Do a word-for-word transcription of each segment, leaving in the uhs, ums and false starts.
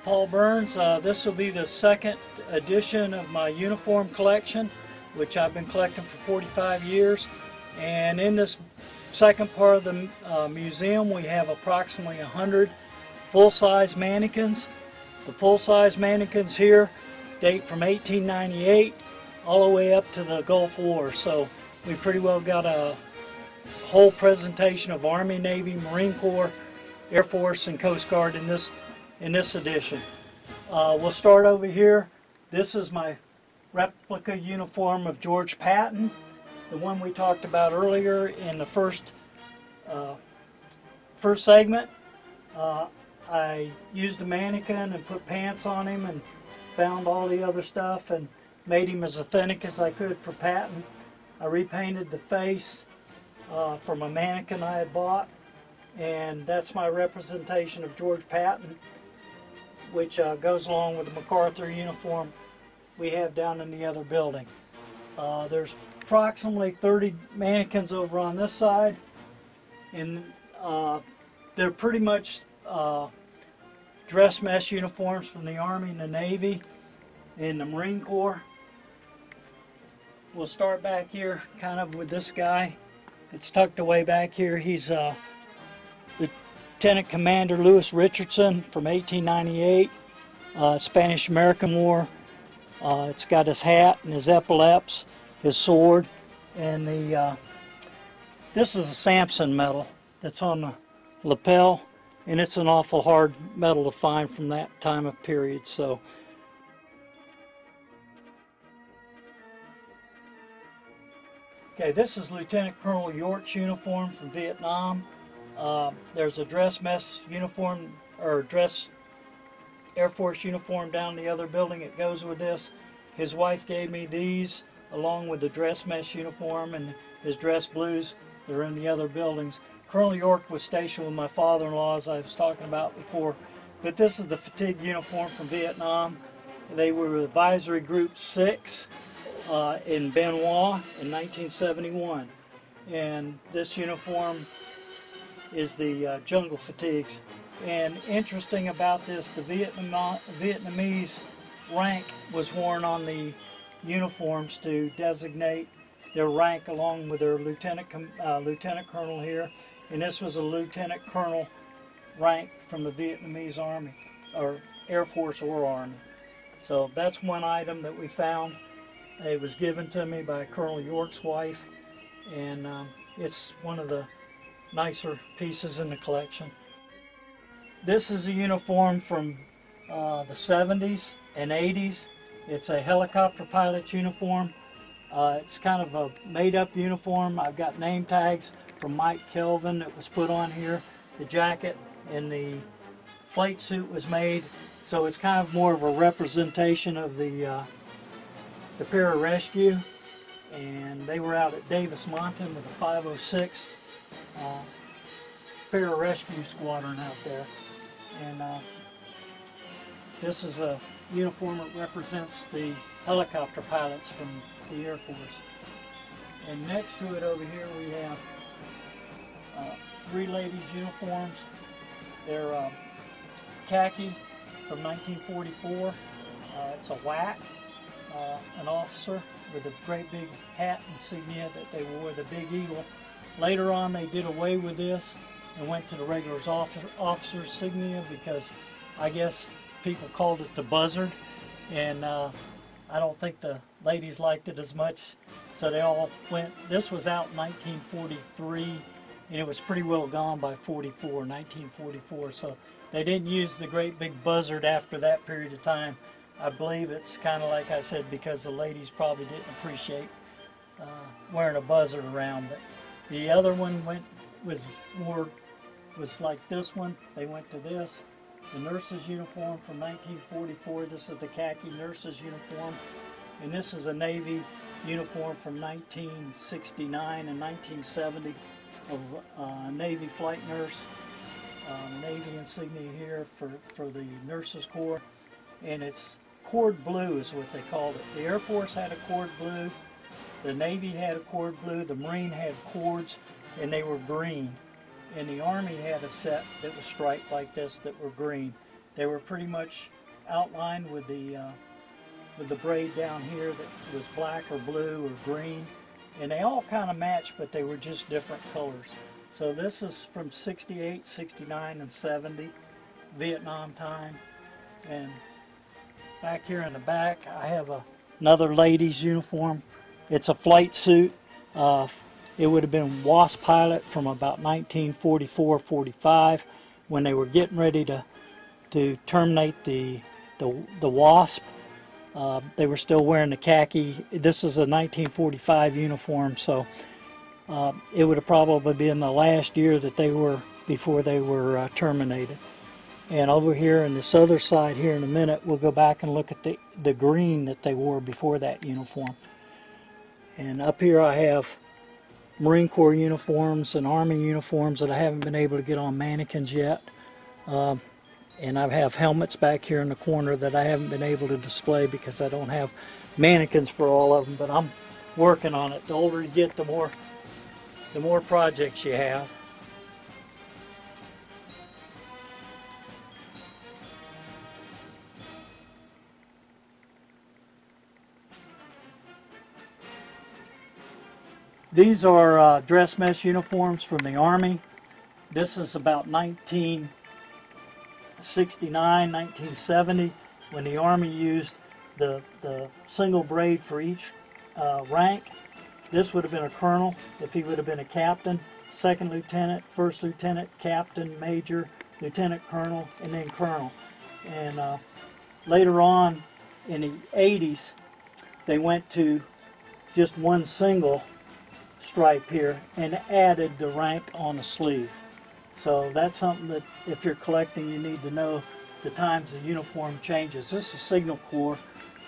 Paul Byrns. Uh, this will be the second edition of my uniform collection, which I've been collecting for forty-five years. And in this second part of the uh, museum, we have approximately one hundred full-size mannequins. The full-size mannequins here date from eighteen ninety-eight all the way up to the Gulf War. So we pretty well got a whole presentation of Army, Navy, Marine Corps, Air Force, and Coast Guard in this in this edition. Uh, we'll start over here. This is my replica uniform of George Patton, the one we talked about earlier in the first uh, first segment. Uh, I used a mannequin and put pants on him and found all the other stuff and made him as authentic as I could for Patton. I repainted the face uh, from a mannequin I had bought, and that's my representation of George Patton, which uh, goes along with the MacArthur uniform we have down in the other building. Uh, there's approximately thirty mannequins over on this side, and uh, they're pretty much uh, dress mesh uniforms from the Army and the Navy and the Marine Corps. We'll start back here kind of with this guy. It's tucked away back here. He's uh, Lieutenant Commander Louis Richardson from eighteen ninety-eight, uh, Spanish-American War. Uh, it's got his hat and his epaulets, his sword, and the uh, this is a Samson medal that's on the lapel, and it's an awful hard medal to find from that time of period. So okay, this is Lieutenant Colonel York's uniform from Vietnam. Uh, there's a dress mess uniform, or dress Air Force uniform down the other building that goes with this. His wife gave me these along with the dress mesh uniform and his dress blues. They're in the other buildings. Colonel York was stationed with my father-in-law, as I was talking about before. But this is the fatigue uniform from Vietnam. They were Advisory Group six uh, in Benoit in nineteen seventy-one. And this uniform is the uh, jungle fatigues. And interesting about this, the Vietnam, Vietnamese rank was worn on the uniforms to designate their rank along with their lieutenant uh, lieutenant colonel here. And this was a lieutenant colonel rank from the Vietnamese Army, or Air Force or Army. So that's one item that we found. It was given to me by Colonel York's wife, and um, it's one of the nicer pieces in the collection. This is a uniform from uh, the seventies and eighties. It's a helicopter pilot's uniform. Uh, it's kind of a made-up uniform. I've got name tags from Mike Kelvin that was put on here. The jacket and the flight suit was made, so it's kind of more of a representation of the uh, the pararescue. And they were out at Davis Mountain with the five oh six uh, pararescue squadron out there. And uh, this is a uniform that represents the helicopter pilots from the Air Force. And next to it over here we have uh, three ladies' uniforms. They're uh, khaki from nineteen forty-four. Uh, it's a W A C, uh, an officer with a great big hat insignia that they wore, the big eagle. Later on they did away with this and went to the regular officer's insignia because I guess people called it the buzzard, and uh, I don't think the ladies liked it as much, so they all went. This was out in nineteen forty-three, and it was pretty well gone by forty-four, nineteen forty-four, so they didn't use the great big buzzard after that period of time. I believe it's kind of like I said, because the ladies probably didn't appreciate uh, wearing a buzzard around. But the other one went was more was like this one. They went to this. The nurse's uniform from nineteen forty-four. This is the khaki nurse's uniform, and this is a Navy uniform from nineteen sixty-nine and nineteen seventy of uh, Navy flight nurse. Um, Navy insignia here for for the nurses corps, and it's cord blue is what they called it. The Air Force had a cord blue, the Navy had a cord blue, the Marine had cords, and they were green. And the Army had a set that was striped like this that were green. They were pretty much outlined with the uh, with the braid down here that was black or blue or green, and they all kind of matched, but they were just different colors. So this is from sixty-eight, sixty-nine, and seventy, Vietnam time. And back here in the back, I have a, another lady's uniform. It's a flight suit. Uh, it would have been WASP pilot from about nineteen forty-four forty-five when they were getting ready to to terminate the the, the WASP. Uh, they were still wearing the khaki. This is a nineteen forty-five uniform, so uh, it would have probably been the last year that they were before they were uh, terminated. And over here on this other side here in a minute, we'll go back and look at the, the green that they wore before that uniform. And up here I have Marine Corps uniforms and Army uniforms that I haven't been able to get on mannequins yet. Um, and I have helmets back here in the corner that I haven't been able to display because I don't have mannequins for all of them, but I'm working on it. The older you get, the more, the more projects you have. These are uh, dress mesh uniforms from the Army. This is about nineteen sixty-nine, nineteen seventy, when the Army used the, the single braid for each uh, rank. This would have been a colonel if he would have been a captain, second lieutenant, first lieutenant, captain, major, lieutenant colonel, and then colonel. And uh, later on in the eighties, they went to just one single stripe here and added the rank on the sleeve. So that's something that if you're collecting, you need to know the times the uniform changes. This is Signal Corps,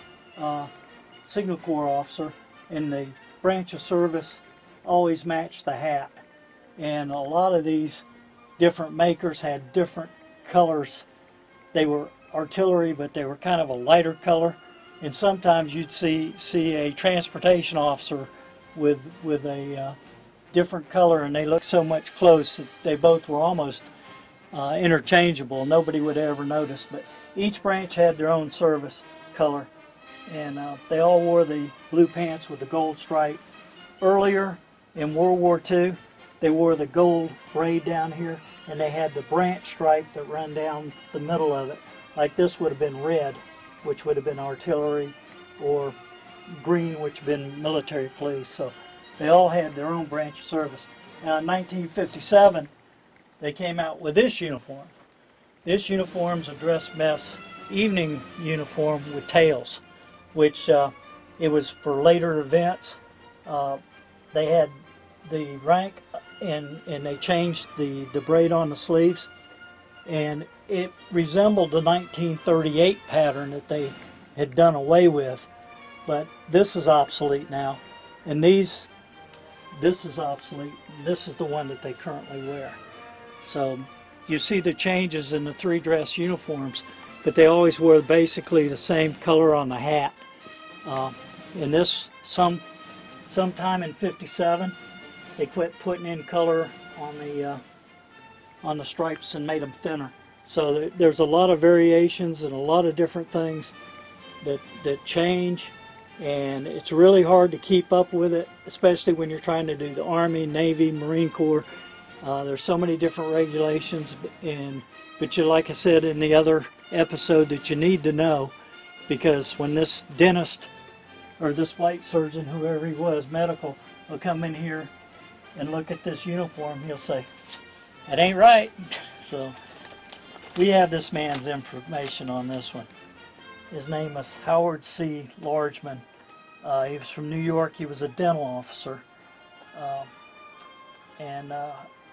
uh, Signal Corps officer, and the branch of service always matched the hat. And a lot of these different makers had different colors. They were artillery, but they were kind of a lighter color. And sometimes you'd see see a transportation officer with with a uh, different color, and they looked so much close that they both were almost uh, interchangeable. Nobody would ever notice, but each branch had their own service color, and uh, they all wore the blue pants with the gold stripe. Earlier in World War Two, they wore the gold braid down here, and they had the branch stripe that ran down the middle of it. Like this would have been red, which would have been artillery, or green, which had been military police. So they all had their own branch of service. Now in nineteen fifty-seven, they came out with this uniform. This uniform's a dress mess evening uniform with tails, which uh, it was for later events. Uh, they had the rank, and, and they changed the, the braid on the sleeves, and it resembled the nineteen thirty-eight pattern that they had done away with. But this is obsolete now, and these, this is obsolete. This is the one that they currently wear. So you see the changes in the three dress uniforms, but they always wear basically the same color on the hat. Uh, and this, some, sometime in fifty-seven, they quit putting in color on the uh, on the stripes and made them thinner. So there, there's a lot of variations and a lot of different things that that change. And it's really hard to keep up with it, especially when you're trying to do the Army, Navy, Marine Corps. Uh, there's so many different regulations, and but you, like I said in the other episode, that you need to know, because when this dentist or this flight surgeon, whoever he was, medical, will come in here and look at this uniform, he'll say, "That ain't right." So we have this man's information on this one. His name is Howard C. Largeman. Uh, he was from New York. He was a dental officer. Uh, and uh,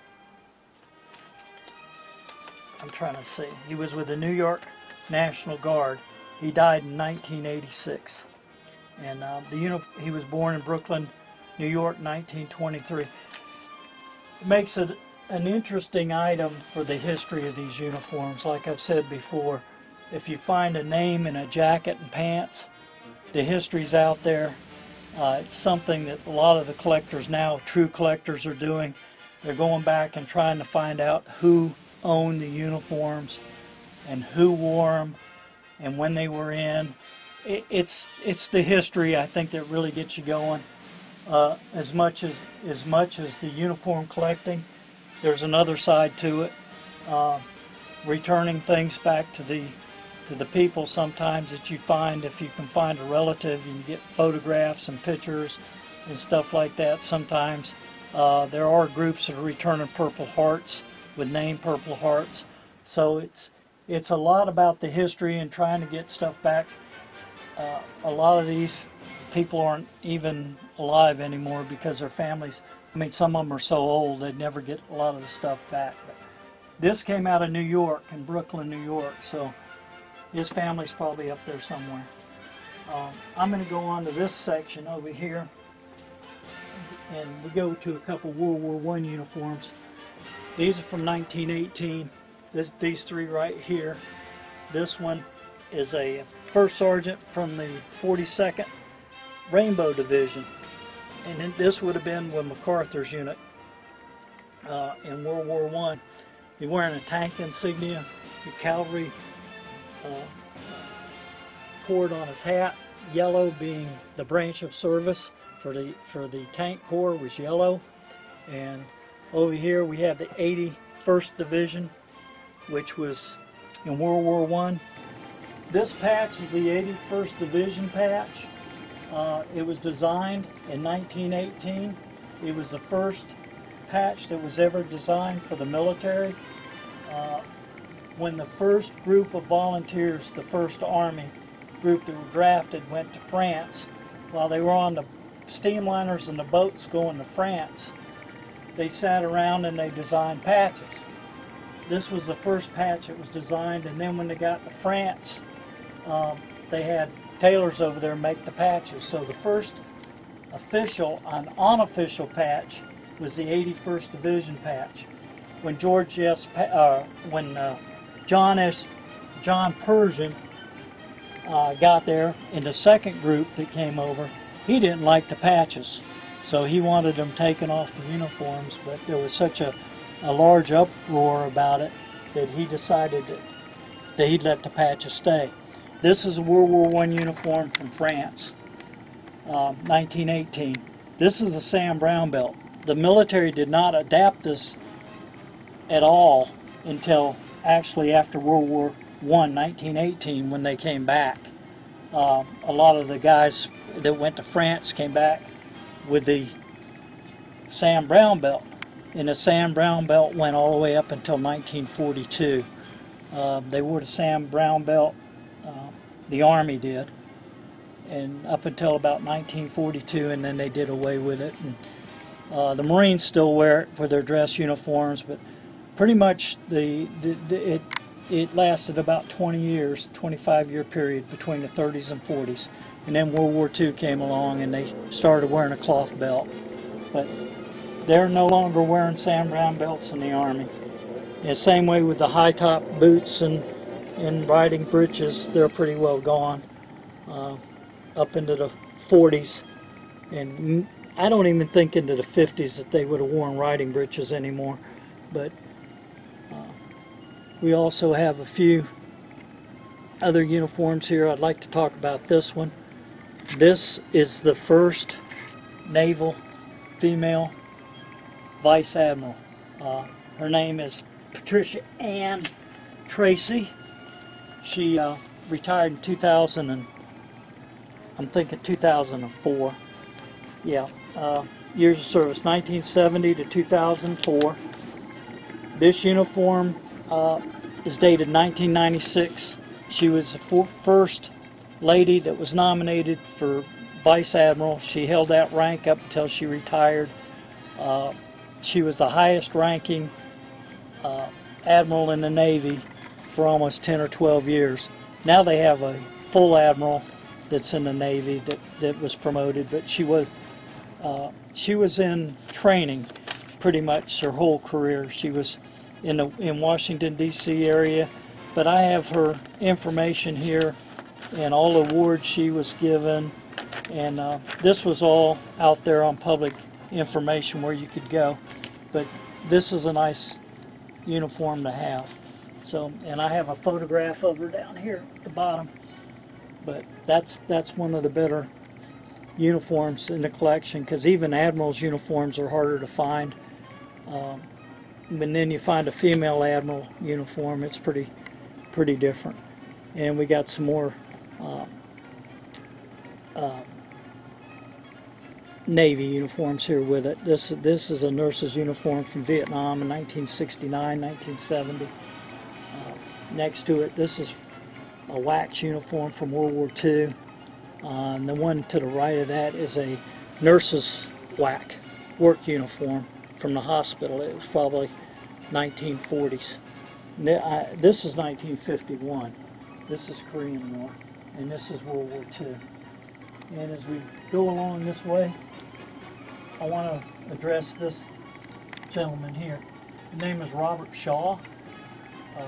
I'm trying to see. He was with the New York National Guard. He died in nineteen eighty-six. And uh, the uni he was born in Brooklyn, New York, nineteen twenty-three. It makes it an interesting item for the history of these uniforms. Like I've said before, if you find a name in a jacket and pants, the history's out there. Uh, it's something that a lot of the collectors now, true collectors, are doing. They're going back and trying to find out who owned the uniforms and who wore them, and when they were in. It, it's it's the history, I think, that really gets you going. Uh, as much as as much as the uniform collecting, there's another side to it. Uh, returning things back to the to the people sometimes that you find, if you can find a relative, you can get photographs and pictures and stuff like that. Sometimes uh, there are groups that are returning Purple Hearts with named Purple Hearts. So it's it's a lot about the history and trying to get stuff back. Uh, a lot of these people aren't even alive anymore because their families, I mean, some of them are so old they'd never get a lot of the stuff back. But this came out of New York, in Brooklyn, New York, so his family's probably up there somewhere. Um, I'm going to go on to this section over here, and we go to a couple World War One uniforms. These are from nineteen eighteen. This, these three right here. This one is a first sergeant from the forty-second Rainbow Division, and then this would have been with MacArthur's unit uh, in World War One. He's wearing a tank insignia, the cavalry uh, cord on his hat, yellow being the branch of service for the for the tank corps was yellow, and over here we have the eighty-first Division, which was in World War One. This patch is the eighty-first Division patch. Uh, it was designed in nineteen eighteen. It was the first patch that was ever designed for the military. Uh, when the first group of volunteers, the first Army group that were drafted, went to France, while they were on the steamliners and the boats going to France, they sat around and they designed patches. This was the first patch that was designed, and then when they got to France, um, they had tailors over there make the patches. So the first official, an unofficial patch was the eighty-first Division patch. When George S. Pa uh, when uh, John S. John Pershing uh, got there in the second group that came over, he didn't like the patches, so he wanted them taken off the uniforms. But there was such a, a large uproar about it that he decided that, that he'd let the patches stay. This is a World War One uniform from France, uh, nineteen eighteen. This is the Sam Brown belt. The military did not adapt this at all until actually after World War One, nineteen eighteen, when they came back. Uh, a lot of the guys that went to France came back with the Sam Brown belt, and the Sam Brown belt went all the way up until nineteen forty-two. Uh, they wore the Sam Brown belt. Uh, the Army did, and up until about nineteen forty-two, and then they did away with it. And, uh, the Marines still wear it for their dress uniforms, but pretty much the, the, the it it lasted about twenty years, twenty-five year period between the thirties and forties, and then World War Two came along and they started wearing a cloth belt. But they're no longer wearing Sam Brown belts in the Army. And the same way with the high top boots and and riding breeches, they're pretty well gone uh, up into the forties, and I don't even think into the fifties that they would have worn riding breeches anymore. But uh, we also have a few other uniforms here. I'd like to talk about this one. This is the first naval female vice admiral. Uh, her name is Patricia Ann Tracy. She uh, retired in two thousand, and I'm thinking two thousand four. Yeah, uh, years of service, nineteen seventy to two thousand four. This uniform uh, is dated nineteen ninety-six. She was the first lady that was nominated for Vice Admiral. She held that rank up until she retired. Uh, she was the highest ranking uh, admiral in the Navy for almost ten or twelve years. Now they have a full admiral that's in the Navy that, that was promoted, but she was uh, she was in training pretty much her whole career. She was in the in Washington D C area, but I have her information here and all the awards she was given, and uh, this was all out there on public information where you could go. But this is a nice uniform to have. So, and I have a photograph of her down here at the bottom. But that's that's one of the better uniforms in the collection, because even admirals' uniforms are harder to find. Um, and then you find a female admiral uniform, it's pretty pretty different. And we got some more uh, uh, Navy uniforms here with it. This this is a nurse's uniform from Vietnam in nineteen sixty-nine, nineteen seventy. Uh, next to it, this is a wax uniform from World War Two. Uh, and the one to the right of that is a nurse's whack work uniform from the hospital. It was probably nineteen forties. This is nineteen fifty-one. This is Korean War, and this is World War Two. And as we go along this way, I want to address this gentleman here. His name is Robert Shaw. Uh,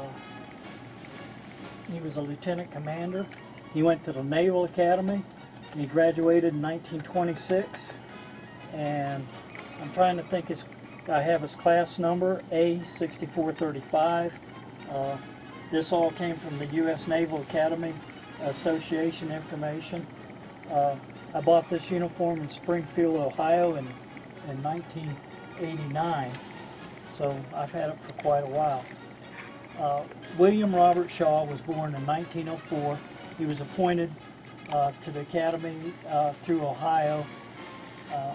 he was a lieutenant commander. He went to the Naval Academy. He graduated in nineteen twenty-six, and I'm trying to think his, I have his class number, A sixty-four thirty-five. Uh, this all came from the U S Naval Academy Association information. Uh, I bought this uniform in Springfield, Ohio in, in nineteen eighty-nine, so I've had it for quite a while. Uh, William Robert Shaw was born in nineteen oh four. He was appointed uh, to the Academy uh, through Ohio. Uh,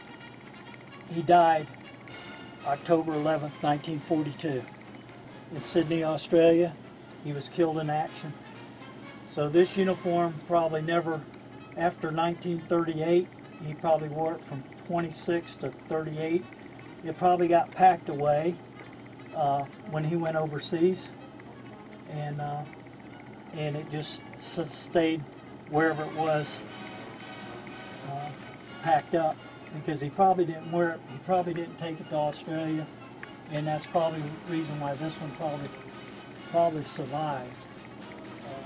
he died October eleventh, nineteen forty-two. In Sydney, Australia. He was killed in action. So this uniform probably never, after nineteen thirty-eight, he probably wore it from twenty-six to thirty-eight. It probably got packed away uh, when he went overseas, and uh, and it just stayed wherever it was uh, packed up, because he probably didn't wear it. He probably didn't take it to Australia, and that's probably the reason why this one probably probably survived. Uh,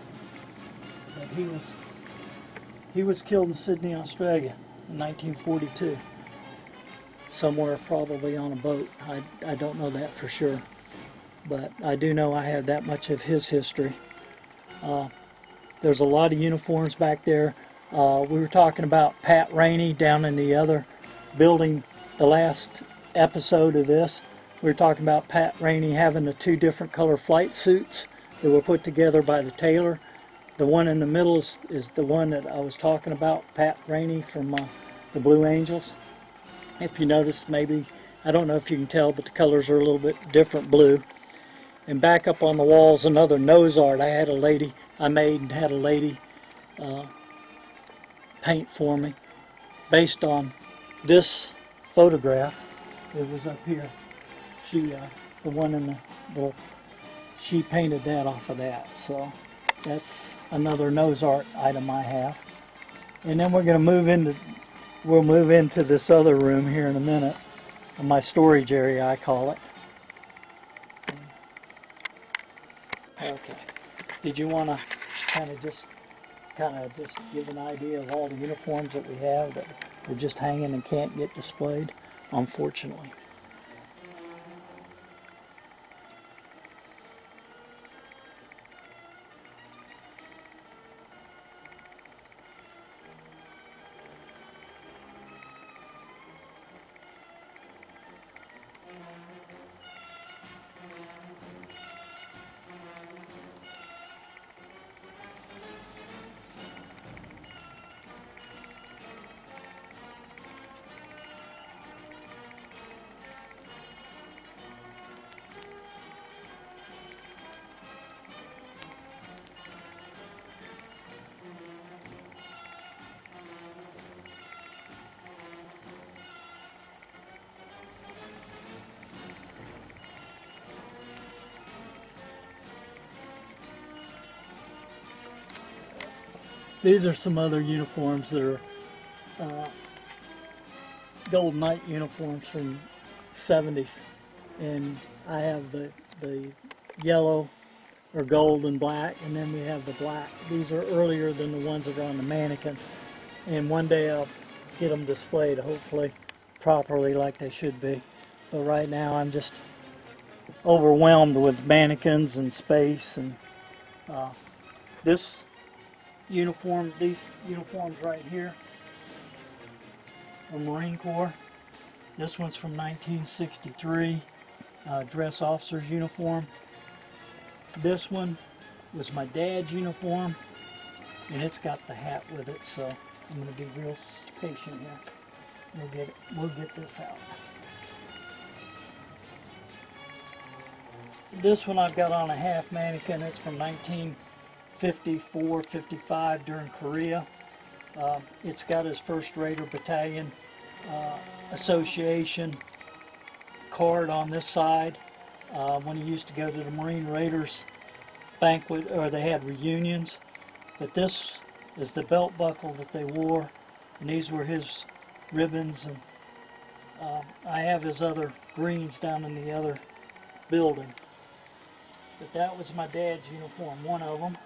but he was he was killed in Sydney, Australia, in nineteen forty-two. Somewhere probably on a boat. I I don't know that for sure, but I do know I have that much of his history. Uh, there's a lot of uniforms back there. Uh, we were talking about Pat Rainey down in the other building, the last episode of this. We were talking about Pat Rainey having the two different color flight suits that were put together by the tailor. The one in the middle is, is the one that I was talking about, Pat Rainey from uh, the Blue Angels. If you notice, maybe, I don't know if you can tell, but the colors are a little bit different blue. And back up on the walls, another nose art. I had a lady, I made and had a lady uh, paint for me based on this photograph. It was up here. She, uh, the one in the, the, she painted that off of that. So that's another nose art item I have. And then we're going to move into, we'll move into this other room here in a minute. My storage area, I call it. Okay. Did you want to kind of just kind of just give an idea of all the uniforms that we have that are just hanging and can't get displayed, unfortunately? These are some other uniforms that are uh, Gold Knight uniforms from the seventies, and I have the the yellow or gold and black, and then we have the black. These are earlier than the ones that are on the mannequins, and one day I'll get them displayed, hopefully properly like they should be. But right now I'm just overwhelmed with mannequins and space, and uh, This uniform, these uniforms right here are Marine Corps. This one's from nineteen sixty-three, uh, dress officer's uniform. This one was my dad's uniform, and it's got the hat with it, so I'm going to be real patient here. We'll get it, we'll get this out. This one I've got on a half mannequin. It's from nineteen fifty-four fifty-five during Korea. Uh, it's got his first Raider Battalion uh, Association card on this side. Uh, when he used to go to the Marine Raiders banquet, or they had reunions. But this is the belt buckle that they wore, and these were his ribbons. And uh, I have his other greens down in the other building. But that was my dad's uniform, one of them.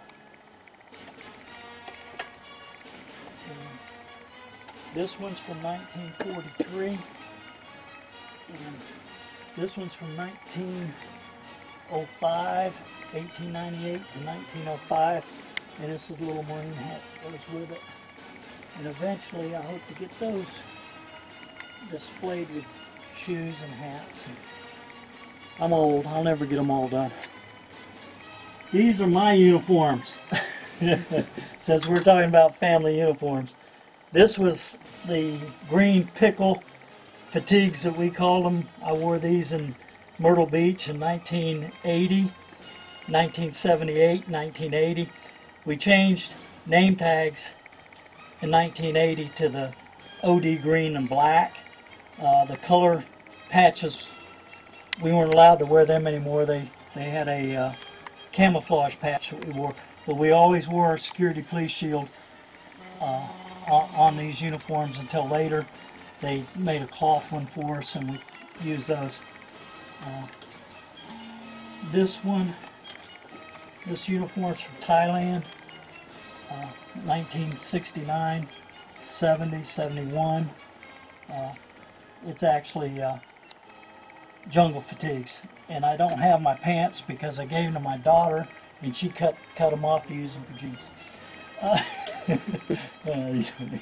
And this one's from nineteen forty-three, and this one's from nineteen oh five, eighteen ninety-eight to nineteen oh five, and this is a little Marine hat that goes with it. And eventually I hope to get those displayed with shoes and hats. And I'm old, I'll never get them all done. These are my uniforms. Since we're talking about family uniforms. This was the green pickle fatigues that we called them. I wore these in Myrtle Beach in nineteen eighty, nineteen seventy-eight, nineteen eighty. We changed name tags in nineteen eighty to the O D green and black. Uh, the color patches, we weren't allowed to wear them anymore. They, they had a uh, camouflage patch that we wore. But we always wore a security police shield uh, on, on these uniforms until later. They made a cloth one for us, and we used those. Uh, this one, this uniform is from Thailand, uh, nineteen sixty-nine, seventy, seventy-one. Uh, it's actually uh, jungle fatigues, and I don't have my pants because I gave them to my daughter, and she cut cut them off to use them for jeans. Uh, okay.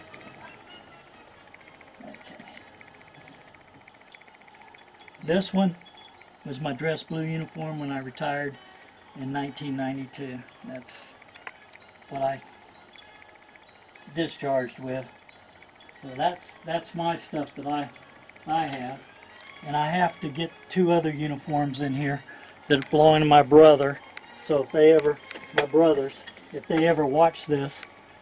This one was my dress blue uniform when I retired in nineteen ninety-two. That's what I discharged with. So that's that's my stuff that I I have, and I have to get two other uniforms in here that belong to my brother. So if they ever, my brothers, if they ever watch this,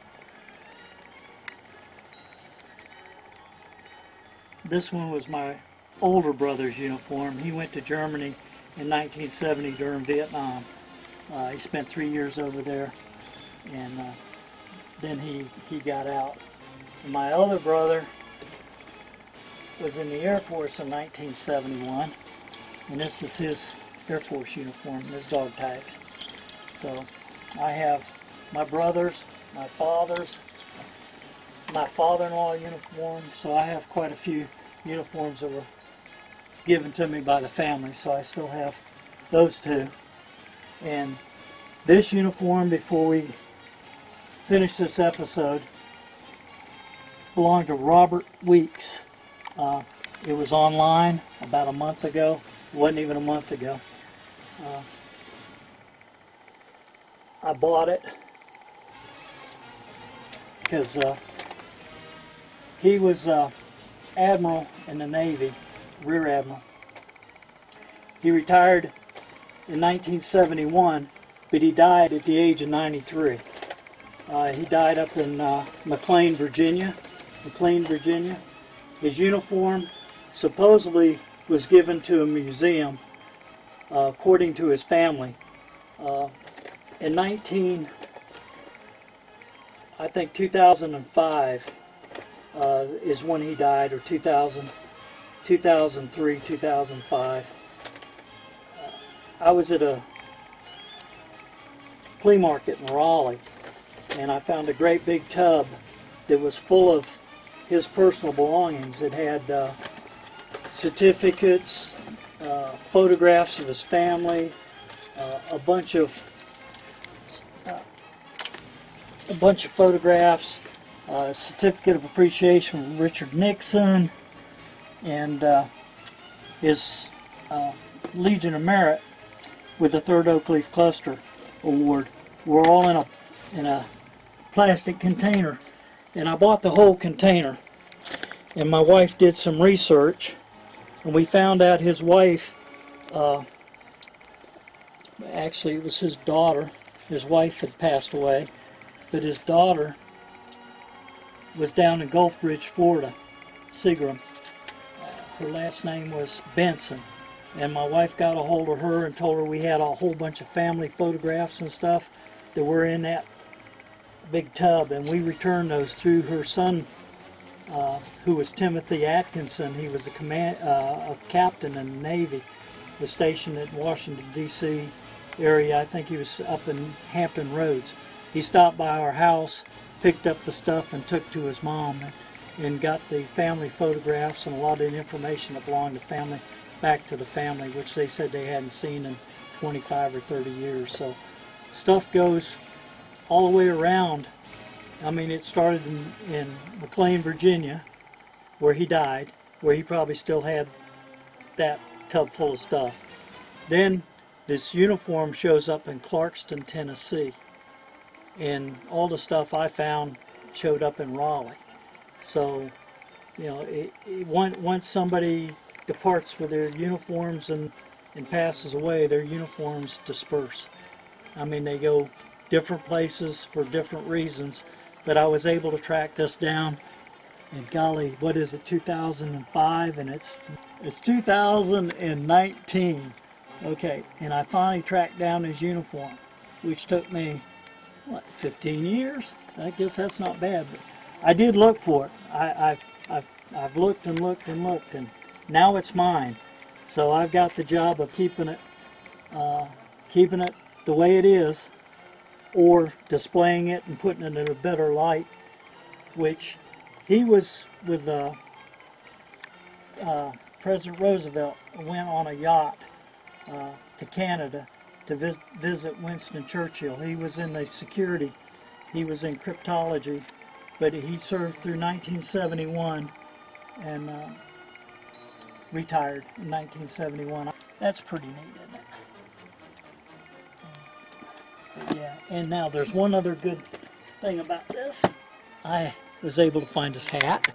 this one was my older brother's uniform. He went to Germany in nineteen seventy during Vietnam. Uh, he spent three years over there, and uh, then he, he got out. And my other brother was in the Air Force in nineteen seventy-one, and this is his Air Force uniform, his dog tags. So I have my brother's, my father's, my father-in-law uniform, so I have quite a few uniforms that were given to me by the family, so I still have those two. And this uniform, before we finish this episode, belonged to Robert Weeks. Uh, it was online about a month ago. It wasn't even a month ago. Uh, I bought it because uh, he was uh, admiral in the Navy, rear admiral. He retired in nineteen seventy-one, but he died at the age of ninety-three. Uh, he died up in uh, McLean, Virginia. McLean, Virginia. His uniform supposedly was given to a museum, uh, according to his family. Uh, in nineteen, I think two thousand five uh, is when he died, or two thousand, two thousand three, two thousand five. Uh, I was at a flea market in Raleigh, and I found a great big tub that was full of his personal belongings. It had uh, certificates, uh, photographs of his family, uh, a bunch of uh, a bunch of photographs, uh, a certificate of appreciation from Richard Nixon, and uh, his uh, Legion of Merit with the third Oak Leaf Cluster Award. We're all in a in a plastic container, and I bought the whole container. And my wife did some research, and we found out his wife, uh, actually it was his daughter. His wife had passed away, but his daughter was down in Gulf Bridge, Florida, Seagram. Her last name was Benson. And my wife got a hold of her and told her we had a whole bunch of family photographs and stuff that were in that big tub, and we returned those through her son, uh, who was Timothy Atkinson. He was a command, uh, a captain in the Navy, was stationed at Washington D C area. I think he was up in Hampton Roads. He stopped by our house, picked up the stuff, and took to his mom, and, and got the family photographs and a lot of the information that belonged to family back to the family, which they said they hadn't seen in twenty-five or thirty years. So stuff goes all the way around. I mean, it started in, in McLean, Virginia, where he died, where he probably still had that tub full of stuff. Then this uniform shows up in Clarkston, Tennessee, and all the stuff I found showed up in Raleigh. So, you know, it, it, once somebody departs with their uniforms and, and passes away, their uniforms disperse. I mean, they go different places for different reasons, but I was able to track this down, and golly, what is it, two thousand five, and it's it's two thousand nineteen. Okay, and I finally tracked down his uniform, which took me, what, fifteen years? I guess that's not bad, but I did look for it. I, I've, I've, I've looked and looked and looked, and now it's mine. So I've got the job of keeping it, uh, keeping it the way it is, or displaying it and putting it in a better light, which he was with uh, uh, President Roosevelt, went on a yacht uh, to Canada to vis visit Winston Churchill. He was in the security, he was in cryptology, but he served through nineteen seventy-one and uh, retired in nineteen seventy-one. That's pretty neat, isn't it? But yeah, and now there's one other good thing about this. I was able to find his hat.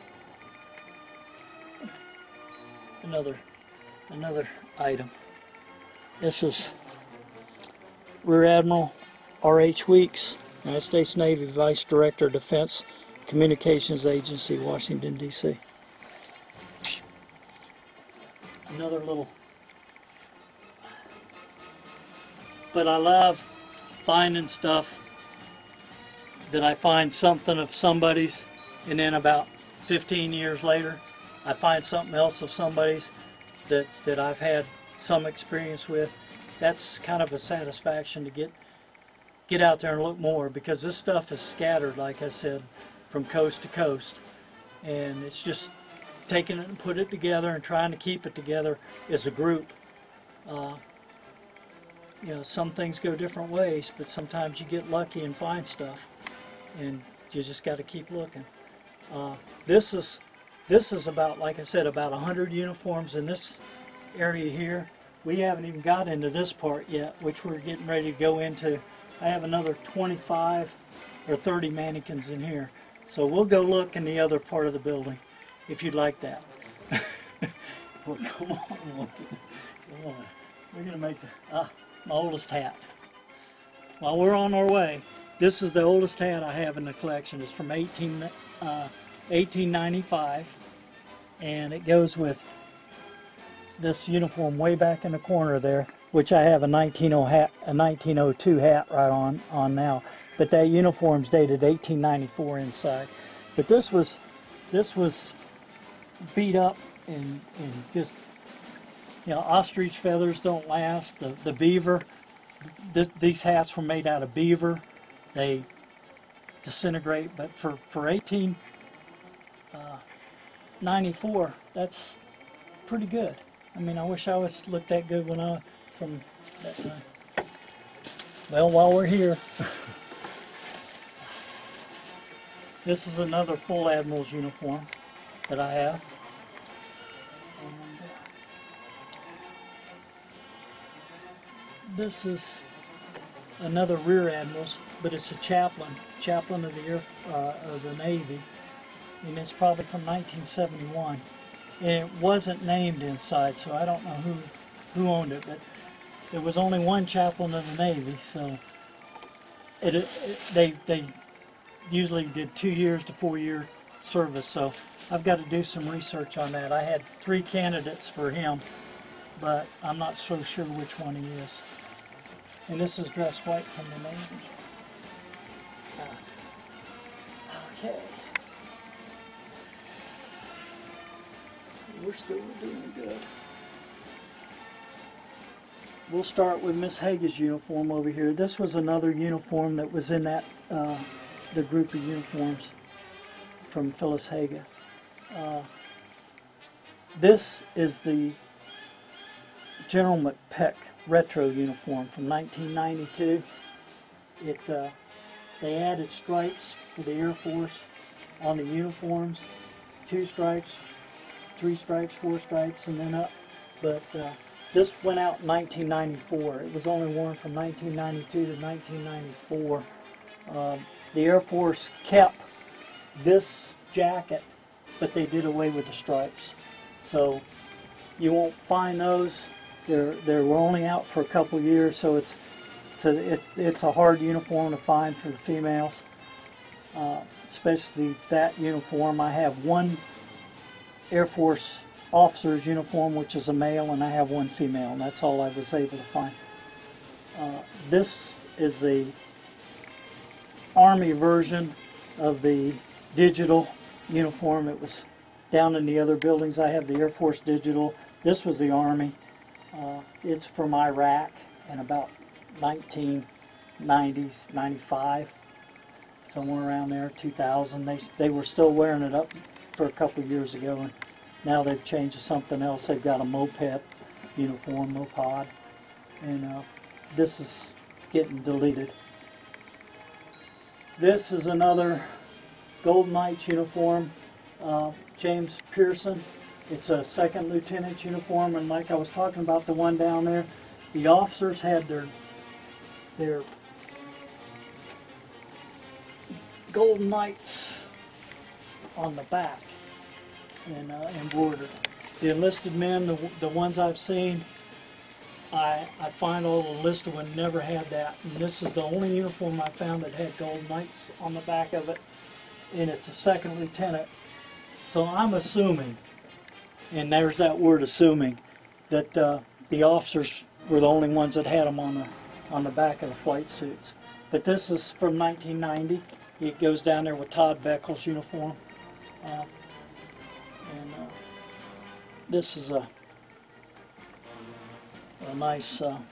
Another, another item. This is Rear Admiral R H Weeks, United States Navy Vice Director, Defense Communications Agency, Washington, D C Another little, but I love finding stuff that I find something of somebody's, and then about fifteen years later I find something else of somebody's that, that I've had some experience with. That's kind of a satisfaction to get get out there and look more, because this stuff is scattered, like I said, from coast to coast, and it's just taking it and put it together and trying to keep it together as a group. Uh, you know, some things go different ways, but sometimes you get lucky and find stuff, and you just got to keep looking. Uh, this is this is about, like I said, about a hundred uniforms in this area here. We haven't even got into this part yet, which we're getting ready to go into. I have another twenty-five or thirty mannequins in here, so we'll go look in the other part of the building if you'd like that. Well, come on, come on. We're gonna make the ah, my oldest hat. While we're on our way, this is the oldest hat I have in the collection. It's from eighteen ninety-five, and it goes with this uniform way back in the corner there, which I have a nineteen oh two hat right on on now. But that uniform's dated eighteen ninety-four inside. But this was this was beat up and, and just, you know, ostrich feathers don't last. The the beaver, this, these hats were made out of beaver. They disintegrate, but for for eighteen ninety-four, that's pretty good. I mean, I wish I was looked that good when I from that time. Well, while we're here, This is another full Admiral's uniform that I have. And, uh, this is another Rear Admiral's, but it's a chaplain, chaplain of the Air, uh, of the Navy, and it's probably from nineteen seventy-one. And it wasn't named inside, so I don't know who who owned it, but there was only one chaplain of the Navy, so it, it they they usually did two years to four year service. So I've got to do some research on that. I had three candidates for him, but I'm not so sure which one he is. And this is dress white from the Navy. Uh, okay. We're still doing good. We'll start with Miss Hage's uniform over here. This was another uniform that was in that uh, the group of uniforms from Phyllis Hage. Uh, this is the General McPeck retro uniform from nineteen ninety-two. It uh, they added stripes for the Air Force on the uniforms, two stripes, three stripes, four stripes, and then up. But uh, this went out in nineteen ninety-four. It was only worn from nineteen ninety-two to nineteen ninety-four. Uh, the Air Force kept this jacket, but they did away with the stripes. So you won't find those. They're they were only out for a couple years, so it's so it's it's a hard uniform to find for the females, uh, especially that uniform. I have one Air Force officer's uniform, which is a male, and I have one female, and that's all I was able to find. Uh, this is the Army version of the digital uniform. It was down in the other buildings. I have the Air Force digital. This was the Army. Uh, it's from Iraq in about nineteen nineties, ninety-five, somewhere around there, two thousand. They, they were still wearing it up for a couple of years ago, and now they've changed to something else. They've got a moped uniform, moped, and uh, this is getting deleted. This is another Golden Knights uniform, uh, James Pearson. It's a second lieutenant's uniform, and like I was talking about the one down there, the officers had their their Golden Knights on the back and uh, embroidered. The enlisted men, the, the ones I've seen, I, I find all the enlisted ones never had that. And this is the only uniform I found that had Golden Knights on the back of it, and it's a second lieutenant. So I'm assuming, and there's that word assuming, that uh, the officers were the only ones that had them on the on the back of the flight suits. But this is from nineteen ninety. It goes down there with Todd Beckel's uniform. Uh, and uh, this is a, a nice uh,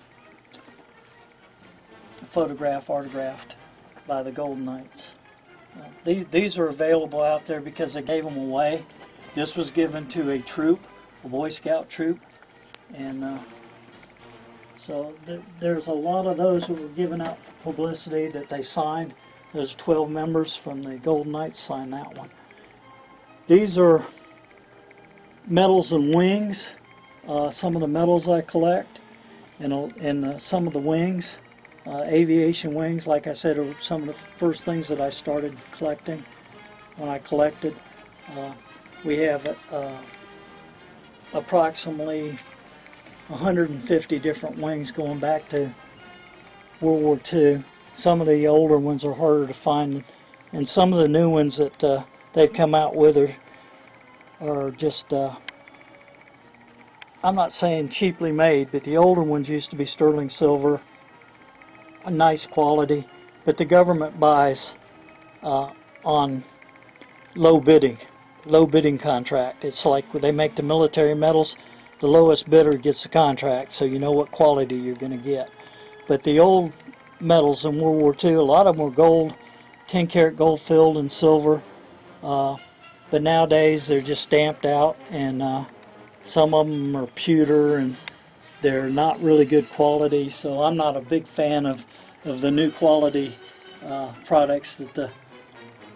photograph autographed by the Golden Knights. Uh, these, these are available out there because they gave them away. This was given to a troop, a Boy Scout troop, and uh, so th there's a lot of those who were given out for publicity that they signed. There's twelve members from the Golden Knights signed that one. These are medals and wings. Uh, some of the medals I collect, and, uh, and uh, some of the wings. Uh, aviation wings, like I said, are some of the first things that I started collecting when I collected. Uh, we have uh, approximately one hundred fifty different wings going back to World War Two. Some of the older ones are harder to find, and some of the new ones that uh, they've come out with are, are just, uh, I'm not saying cheaply made, but the older ones used to be sterling silver, a nice quality, but the government buys uh, on low bidding, low bidding contract. It's like they make the military medals, the lowest bidder gets the contract, so you know what quality you're going to get. But the old medals in World War Two, a lot of them were gold, ten karat gold filled and silver, uh, but nowadays they're just stamped out, and uh, some of them are pewter, and they're not really good quality, so I'm not a big fan of, of the new quality uh, products that the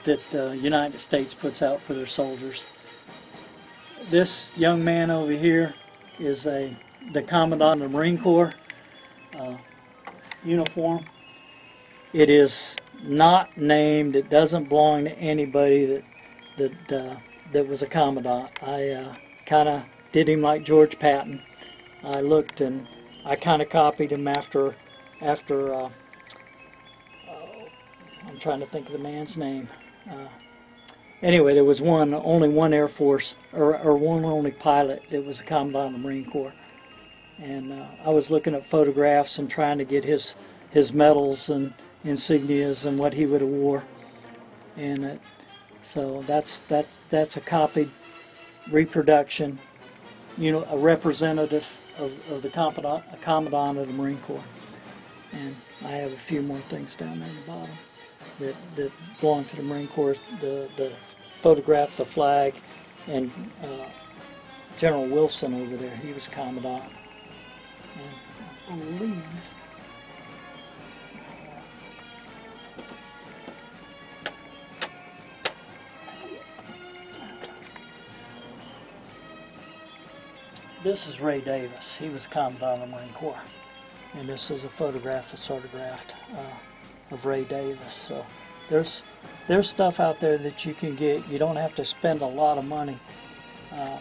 that the United States puts out for their soldiers. This young man over here is a the Commandant of the Marine Corps uh, uniform. It is not named. It doesn't belong to anybody that that uh, that was a commandant. I uh, kind of did him like George Patton. I looked and I kind of copied him after after. Uh, uh, I'm trying to think of the man's name. Uh, anyway, there was one, only one Air Force, or, or one only pilot that was a commandant of the Marine Corps. And uh, I was looking at photographs and trying to get his his medals and insignias and what he would have wore. And it, so that's that's that's a copied reproduction, you know, a representative of, of the commandant, a commandant of the Marine Corps. And I have a few more things down there at the bottom that, that belong to the Marine Corps. The, the photograph, the flag, and uh, General Wilson over there, he was commandant. And I believe this is Ray Davis. He was commandant of the Marine Corps. And this is a photograph that's autographed uh, of Ray Davis. So there's there's stuff out there that you can get. You don't have to spend a lot of money. Uh,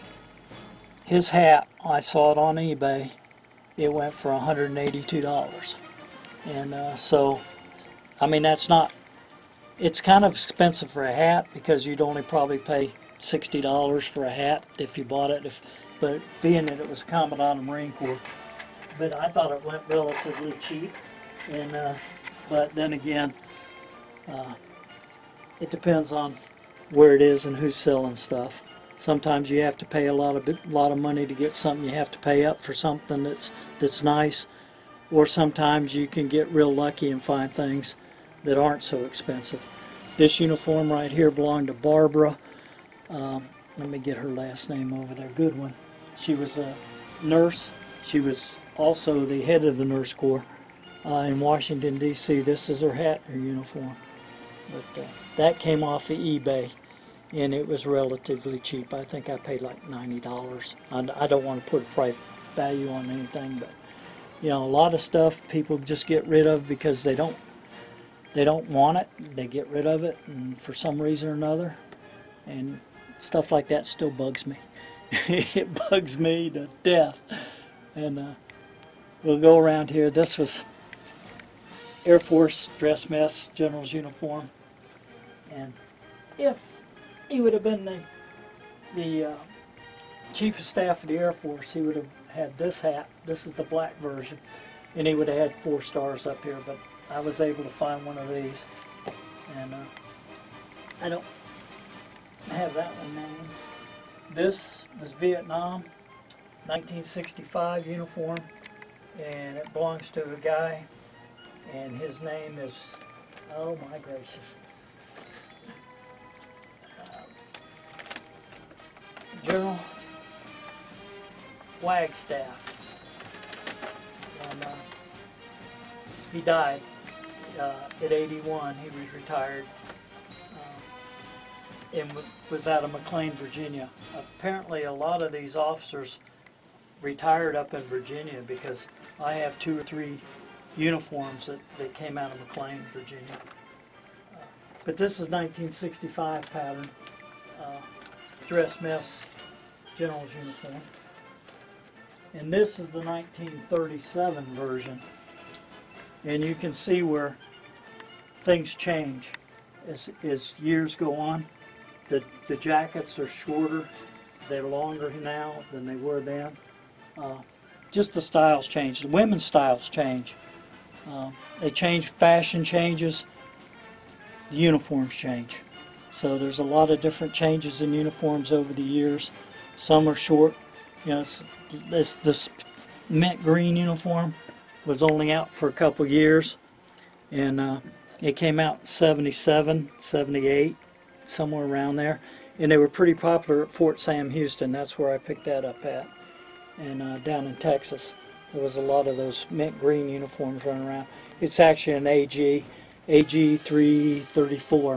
his hat, I saw it on eBay. It went for one hundred eighty-two dollars. And uh, so, I mean, that's not, it's kind of expensive for a hat because you'd only probably pay sixty dollars for a hat if you bought it. If, but being that it was a Commandant of the Marine Corps, but I thought it went relatively cheap. And uh, but then again, uh, it depends on where it is and who's selling stuff. Sometimes you have to pay a lot of a lot of money to get something. You have to pay up for something that's that's nice, or sometimes you can get real lucky and find things that aren't so expensive. This uniform right here belonged to Barbara. Um, let me get her last name over there. Goodwin. She was a nurse. She was also the head of the nurse corps uh, in Washington, D C This is her hat, her uniform. But uh, that came off of eBay, and it was relatively cheap. I think I paid like ninety dollars. I, I don't want to put a price value on anything, but you know, a lot of stuff people just get rid of because they don't they don't want it. They get rid of it, and for some reason or another, and stuff like that still bugs me. It bugs me to death. And uh, we'll go around here. This was Air Force dress mess, general's uniform, and if he would have been the the uh, chief of staff of the Air Force, he would have had this hat. This is the black version, and he would have had four stars up here. But I was able to find one of these, and uh, I don't have that one named. This was Vietnam, nineteen sixty-five uniform, and it belongs to a guy, and his name is, oh my gracious, uh, General Wagstaff, and uh, he died uh, at eighty-one. He was retired uh, and was out of McLean, Virginia. Apparently a lot of these officers retired up in Virginia because I have two or three uniforms that, that came out of McLean, Virginia. Uh, but this is nineteen sixty-five pattern uh, dress mess general's uniform. And this is the nineteen thirty-seven version. And you can see where things change as, as years go on. The, the jackets are shorter, they're longer now than they were then. Uh, just the styles change. The women's styles change. Uh, they change, fashion changes, the uniforms change. So there's a lot of different changes in uniforms over the years. Some are short. You know, this, this mint green uniform was only out for a couple years, and uh, it came out in seventy-seven, seventy-eight, somewhere around there. And they were pretty popular at Fort Sam Houston. That's where I picked that up at. And uh, down in Texas, there was a lot of those mint green uniforms running around. It's actually an A G, A G three thirty-four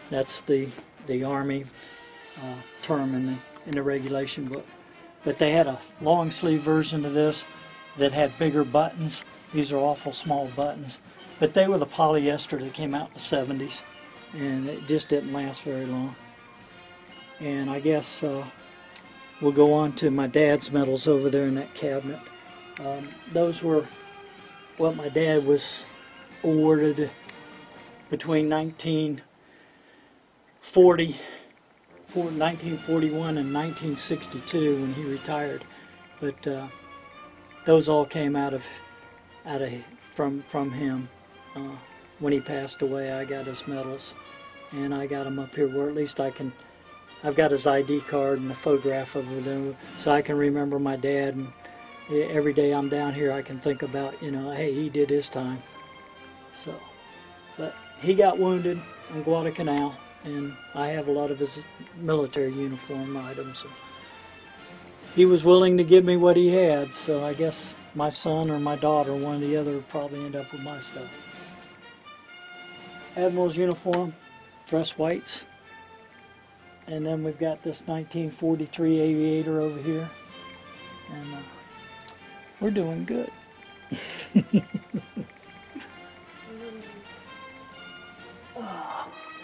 That's the the Army uh, term in the in the regulation book. But they had a long sleeve version of this that had bigger buttons. These are awful small buttons, but they were the polyester that came out in the seventies, and it just didn't last very long. And I guess uh, we'll go on to my dad's medals over there in that cabinet. Um, those were what my dad was awarded between nineteen forty, nineteen forty-one and nineteen sixty-two when he retired. But uh, those all came out of out of from from him. Uh, when he passed away, I got his medals, and I got them up here where at least I can. I've got his I D card and a photograph of him, so I can remember my dad. And every day I'm down here, I can think about, you know, hey, he did his time. So, but he got wounded in Guadalcanal, and I have a lot of his military uniform items. He was willing to give me what he had, so I guess my son or my daughter, one or the other, would probably end up with my stuff. Admiral's uniform, dress whites. And then we've got this nineteen forty-three Aviator over here. And uh, we're doing good. Oh.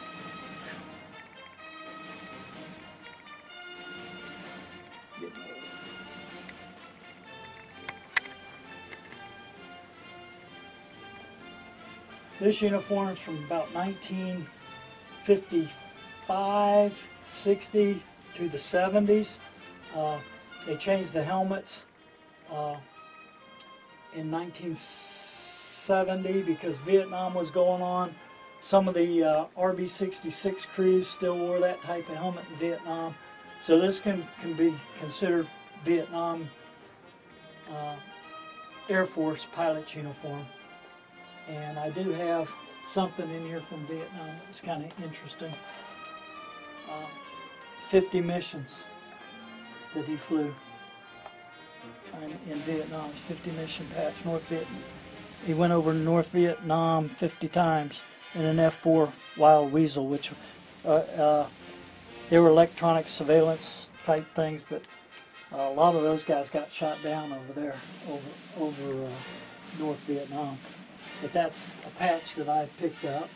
This uniform is from about nineteen fifty-five, sixty through the seventies. Uh, they changed the helmets uh, in nineteen seventy because Vietnam was going on. Some of the uh, R B sixty-six crews still wore that type of helmet in Vietnam. So this can, can be considered Vietnam uh, Air Force pilot's uniform. And I do have something in here from Vietnam that was kind of interesting. Uh, fifty missions that he flew in, in Vietnam. fifty mission patch, North Vietnam. He went over North Vietnam fifty times in an F four Wild Weasel, which uh, uh, they were electronic surveillance type things, but uh, a lot of those guys got shot down over there, over, over uh, North Vietnam. But that's a patch that I picked up.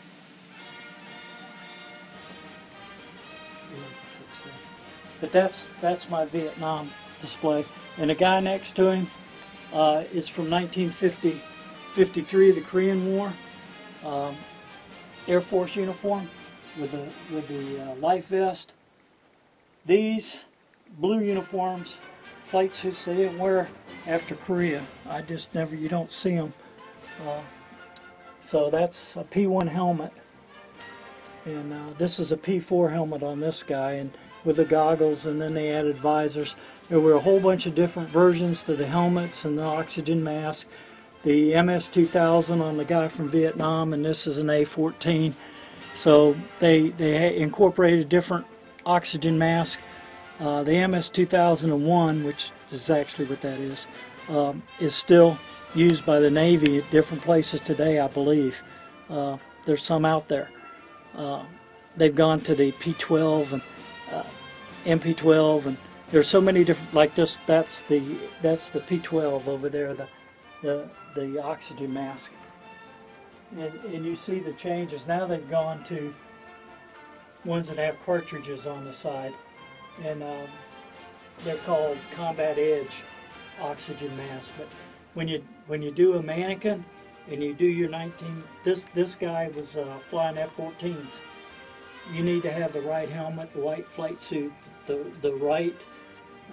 But that's that's my Vietnam display. And the guy next to him uh, is from nineteen fifty, fifty-three, the Korean War, um, Air Force uniform with the with the uh, life vest. These blue uniforms, flight suits, they didn't wear after Korea. I just never, you don't see them. Uh, so that's a P one helmet, and uh, this is a P four helmet on this guy, and with the goggles, and then they added visors. There were a whole bunch of different versions to the helmets and the oxygen mask. The M S two thousand on the guy from Vietnam, and this is an A fourteen. So they they incorporated different oxygen mask. Uh, the M S two thousand one, which is actually what that is, um, is still used by the Navy at different places today, I believe. Uh, there's some out there. Uh, they've gone to the P twelve and uh, M P twelve, and there's so many different. Like this, that's the that's the P twelve over there, the the the oxygen mask. And, and you see the changes. Now they've gone to ones that have cartridges on the side, and um, they're called Combat Edge oxygen masks. But when you when you do a mannequin and you do your nineteen, this this guy was uh, flying F fourteens. You need to have the right helmet, the right flight suit, the the right uh,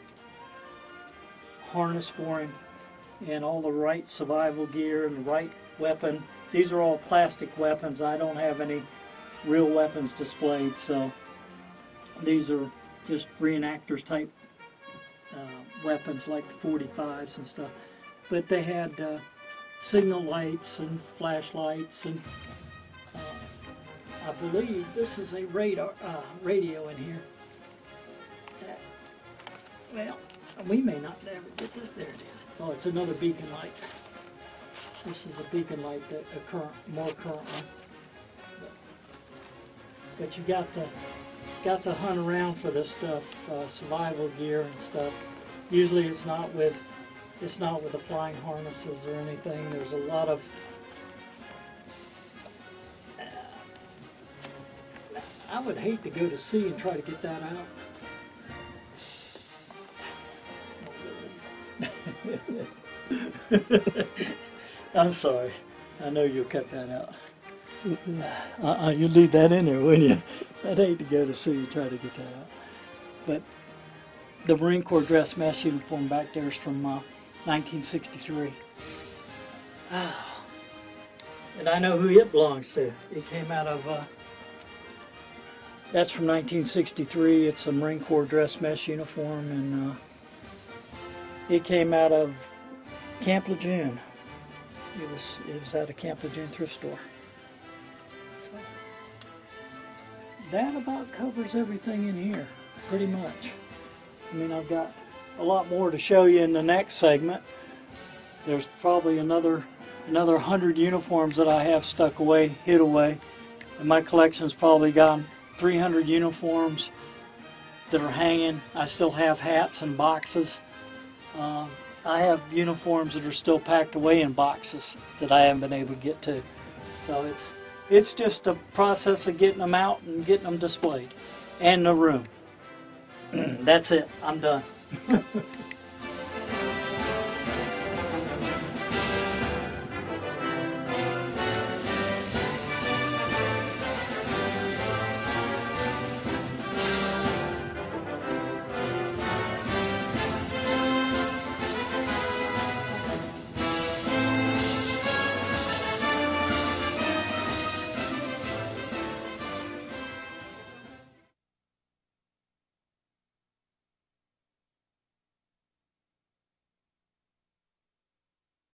harness for him, and all the right survival gear and the right weapon. These are all plastic weapons. I don't have any real weapons displayed, so these are just reenactors type uh, weapons like the forty-fives and stuff. But they had uh, signal lights and flashlights, and uh, I believe this is a radar uh, radio in here. Uh, well, we may not ever get this. There it is. Oh, it's another beacon light. This is a beacon light, that a current, more current one. but you got to got to hunt around for this stuff, uh, survival gear and stuff. Usually it's not with it's not with the flying harnesses or anything. There's a lot of uh, I would hate to go to sea and try to get that out. I'm sorry. I know you'll cut that out. Uh-uh, you'll leave that in there, wouldn't you? I'd hate to go to sea and try to get that out. But the Marine Corps dress mesh uniform back there is from uh, nineteen sixty-three. Ah. And I know who it belongs to. It came out of, uh, that's from nineteen sixty-three. It's a Marine Corps dress mesh uniform, and uh, it came out of Camp Lejeune. It was, it was at a Camp Lejeune thrift store. So, that about covers everything in here, pretty much. I mean, I've got a lot more to show you in the next segment. There's probably another another hundred uniforms that I have stuck away, hid away. And my collection's probably got three hundred uniforms that are hanging. I still have hats and boxes. Uh, I have uniforms that are still packed away in boxes that I haven't been able to get to. So it's it's just a process of getting them out and getting them displayed. And the room. That's it. I'm done.